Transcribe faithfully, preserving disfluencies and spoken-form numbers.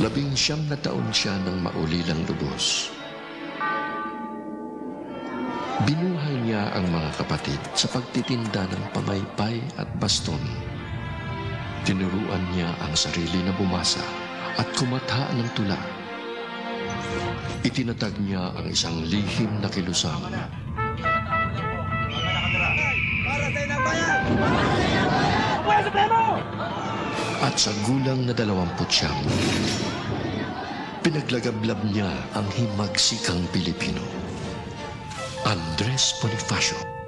Labing siyam na taon siya nang maulilang lubos. Binuhay niya ang mga kapatid sa pagtitinda ng pamaypay at baston. Tinuruan niya ang sarili na bumasa at kumatha ng tula. Itinatag niya ang isang lihim na kilusang. At sa gulang na dalawamput siyam, pinaglagablab niya ang himagsikang Pilipino. Andres Bonifacio.